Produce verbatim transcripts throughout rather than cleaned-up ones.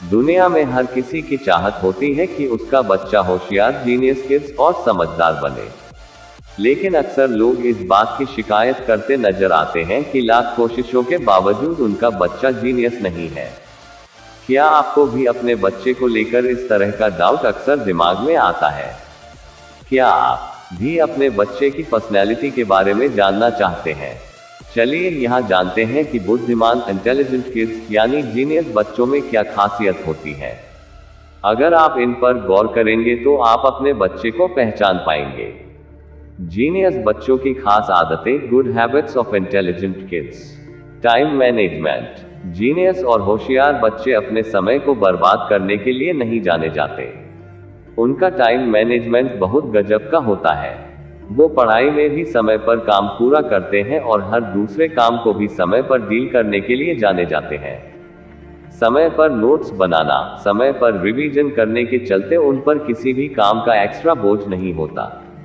दुनिया में हर किसी की चाहत होती है कि उसका बच्चा होशियार, जीनियस किड्स और समझदार बने। लेकिन अक्सर लोग इस बात की शिकायत करते नजर आते हैं कि लाख कोशिशों के बावजूद उनका बच्चा जीनियस नहीं है। क्या आपको भी अपने बच्चे को लेकर इस तरह का डाउट अक्सर दिमाग में आता है? क्या आप भी अपने बच्चे की पर्सनैलिटी के बारे में जानना चाहते हैं? चलिए यहाँ जानते हैं कि बुद्धिमान इंटेलिजेंट किड्स यानी जीनियस बच्चों में क्या खासियत होती है। अगर आप इन पर गौर करेंगे तो आप अपने बच्चे को पहचान पाएंगे। जीनियस बच्चों की खास आदतें, good habits of intelligent kids. Time management. Genius और होशियार बच्चे अपने समय को बर्बाद करने के लिए नहीं जाने जाते। उनका टाइम मैनेजमेंट बहुत गजब का होता है। वो पढ़ाई में भी समय पर काम पूरा करते हैं और हर दूसरे काम को भी समय पर डील करने के लिए जाने जाते हैं। समय पर नोट्स बनाना, समय पर रिवीजन करने के चलते उन पर किसी भी काम का एक्स्ट्रा बोझ नहीं होता।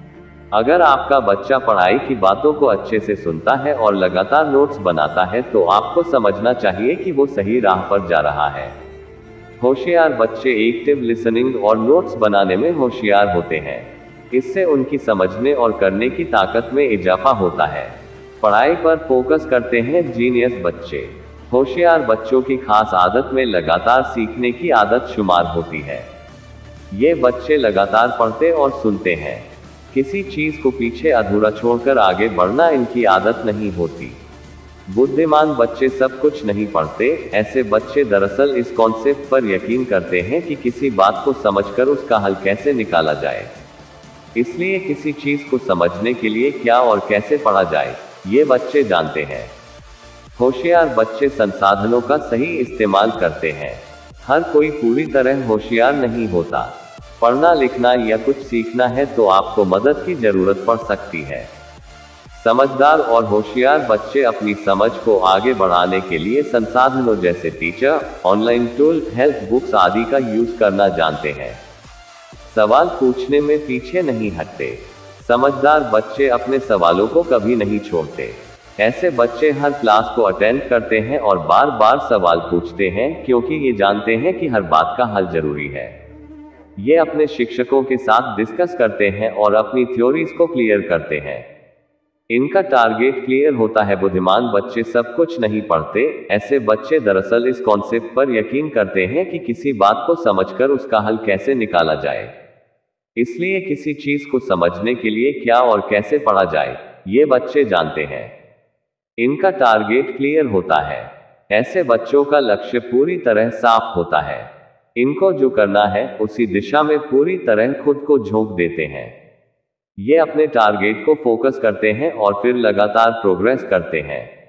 अगर आपका बच्चा पढ़ाई की बातों को अच्छे से सुनता है और लगातार नोट्स बनाता है तो आपको समझना चाहिए कि वो सही राह पर जा रहा है। होशियार बच्चे एक्टिव लिसनिंग और नोट्स बनाने में होशियार होते हैं। इससे उनकी समझने और करने की ताकत में इजाफा होता है। पढ़ाई पर फोकस करते हैं जीनियस बच्चे। होशियार बच्चों की खास आदत में लगातार सीखने की आदत शुमार होती है। ये बच्चे लगातार पढ़ते और सुनते हैं। किसी चीज को पीछे अधूरा छोड़कर आगे बढ़ना इनकी आदत नहीं होती। बुद्धिमान बच्चे सब कुछ नहीं पढ़ते। ऐसे बच्चे दरअसल इस कॉन्सेप्ट पर यकीन करते हैं कि किसी बात को समझकर उसका हल कैसे निकाला जाए। इसलिए किसी चीज को समझने के लिए क्या और कैसे पढ़ा जाए, ये बच्चे जानते हैं। होशियार बच्चे संसाधनों का सही इस्तेमाल करते हैं। हर कोई पूरी तरह होशियार नहीं होता। पढ़ना, लिखना या कुछ सीखना है तो आपको मदद की जरूरत पड़ सकती है। समझदार और होशियार बच्चे अपनी समझ को आगे बढ़ाने के लिए संसाधनों जैसे teacher, online tool, help books आदि का यूज करना जानते हैं। सवाल पूछने में पीछे नहीं हटते। समझदार बच्चे अपने सवालों को कभी नहीं छोड़ते। ऐसे बच्चे हर क्लास को अटेंड करते हैं और बार बार सवाल पूछते हैं क्योंकि ये जानते हैं कि हर बात का हल जरूरी है। ये अपने शिक्षकों के साथ डिस्कस करते हैं और अपनी थ्योरीज को क्लियर करते हैं। इनका टारगेट क्लियर होता है। बुद्धिमान बच्चे सब कुछ नहीं पढ़ते। ऐसे बच्चे दरअसल इस कॉन्सेप्ट पर यकीन करते हैं कि किसी बात को समझकर उसका हल कैसे निकाला जाए। इसलिए किसी चीज को समझने के लिए क्या और कैसे पढ़ा जाए, ये बच्चे जानते हैं। इनका टारगेट क्लियर होता है। ऐसे बच्चों का लक्ष्य पूरी तरह साफ होता है। इनको जो करना है उसी दिशा में पूरी तरह खुद को झोंक देते हैं। ये अपने टारगेट को फोकस करते हैं और फिर लगातार प्रोग्रेस करते हैं।